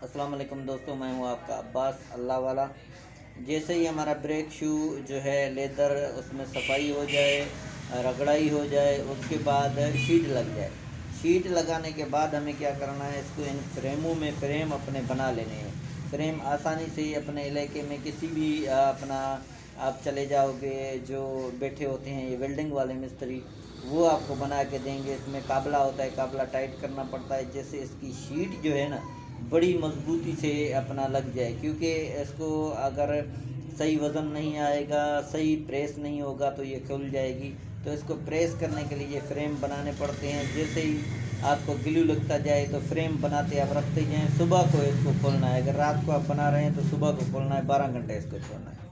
अस्सलाम वालेकुम दोस्तों, मैं हूं आपका अब्बास अल्लाह वाला। जैसे ही हमारा ब्रेक शू जो है लेदर उसमें सफाई हो जाए, रगड़ाई हो जाए, उसके बाद शीट लग जाए। शीट लगाने के बाद हमें क्या करना है, इसको इन फ्रेमों में फ्रेम अपने बना लेने हैं। फ्रेम आसानी से अपने इलाके में किसी भी अपना आप चले जाओगे, जो बैठे होते हैं ये वेल्डिंग वाले मिस्त्री, वो आपको बना के देंगे। इसमें काबला होता है, काबला टाइट करना पड़ता है, जैसे इसकी शीट जो है ना बड़ी मजबूती से अपना लग जाए, क्योंकि इसको अगर सही वज़न नहीं आएगा, सही प्रेस नहीं होगा तो ये खुल जाएगी। तो इसको प्रेस करने के लिए ये फ्रेम बनाने पड़ते हैं। जैसे ही आपको ग्लू लगता जाए तो फ्रेम बनाते आप रखते जाएँ। सुबह को इसको खोलना है, अगर रात को आप बना रहे हैं तो सुबह को खोलना है, 12 घंटे इसको छोड़ना है।